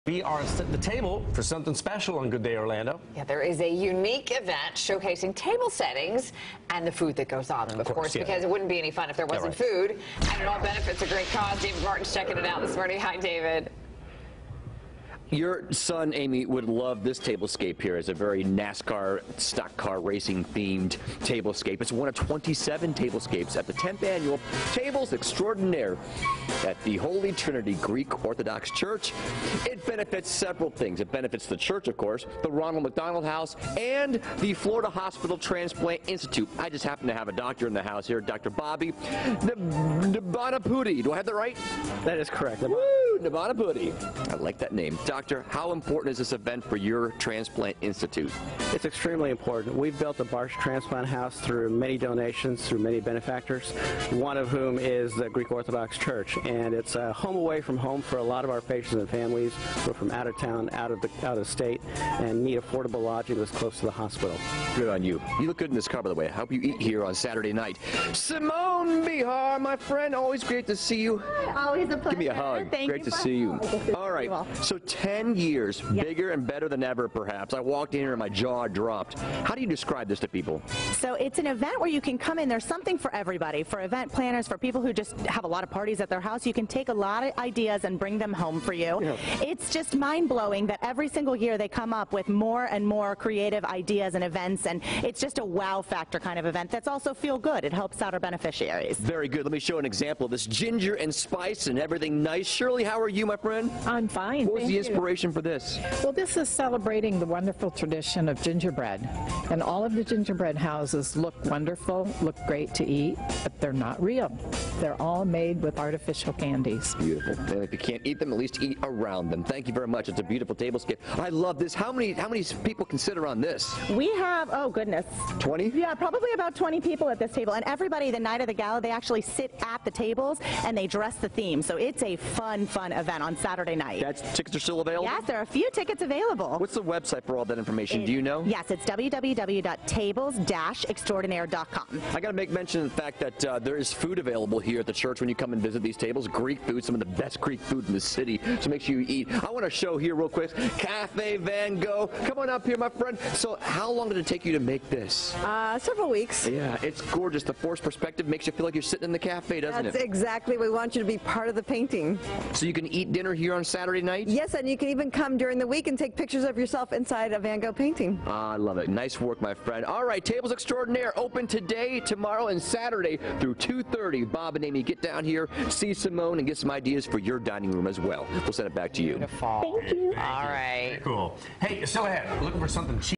We are at the table for something special on Good Day Orlando. Yeah, there is a unique event showcasing table settings and the food that goes on them, of course, yeah. Because it wouldn't be any fun if there wasn't food. And it all benefits a great cause. David Martin's checking it out this morning. Hi, David. Your son, Amy, would love this tablescape here. It's a very NASCAR stock car racing themed tablescape. It's one of 27 tablescapes at the 10th annual Tables Extraordinaire at the Holy Trinity Greek Orthodox Church. It benefits several things. It benefits the church, of course, the Ronald McDonald House, and the Florida Hospital Transplant Institute. I just happen to have a doctor in the house here, Dr. Bobby Nabanapudi. Do I have that right? That is correct. Woo! Nabanapudi. I like that name. Doctor, how important is this event for your Transplant Institute? It's extremely important. We've built the Barsh Transplant House through many donations, through many benefactors, one of whom is the Greek Orthodox Church. And it's a home away from home for a lot of our patients and families who are from out of town, out of state, and need affordable lodging that's close to the hospital. Good on you. You look good in this car, by the way. I hope you eat here on Saturday night. Simone Bihar, my friend, always great to see you. Always a pleasure. Give me a hug. Great to see you. All right, so 10 years, bigger and better than ever, perhaps. I walked in here and my jaw dropped. How do you describe this to people? So it's an event where you can come in. There's something for everybody, for event planners, for people who just have a lot of parties at their house. You can take a lot of ideas and bring them home for you. Yeah. It's just mind-blowing that every single year they come up with more and more creative ideas and events, and it's just a wow factor kind of event that's also feel good. It helps out our beneficiaries. Very good. Let me show an example of this ginger and spice and everything nice. Shirley, how are you, my friend? I'm fine. What was the inspiration for this? Well, this is celebrating the wonderful tradition of gingerbread. And all of the gingerbread houses look wonderful, look great to eat, but they're not real. They're all made with artificial candies. Beautiful. And if you can't eat them, at least eat around them. Thank you very much. It's a beautiful tablescape. I love this. How many people can sit around this? We have, oh goodness. 20? Yeah, probably about 20 people at this table. And everybody, the night of the gala, they actually sit at the tables and they dress the theme. So it's a fun event on Saturday night. Tickets are still available? Yes, there are a few tickets available. What's the website for all that information? Do you know? Yes, it's www.tables-extraordinaire.com. I got to make mention of the fact that there is food available here at the church when you come and visit these tables. Greek food, some of the best Greek food in the city. So make sure you eat. I want to show here real quick. Cafe Van Gogh. Come on up here, my friend. So how long did it take you to make this? Several weeks. Yeah, it's gorgeous. The forced perspective makes you feel like you're sitting in the cafe, doesn't it? That's exactly. We want you to be part of the painting. So you can eat dinner here on Saturday night? Yes, and you can even come during the week and take pictures of yourself inside a Van Gogh painting. I love it. Nice work, my friend. All right, Tables Extraordinaire open today, tomorrow, and Saturday through 2:30. Bob and Amy, get down here, see Simone, and get some ideas for your dining room as well. We'll send it back to you. Beautiful. Thank you. All right. Cool. Hey, so ahead. Looking for something cheap.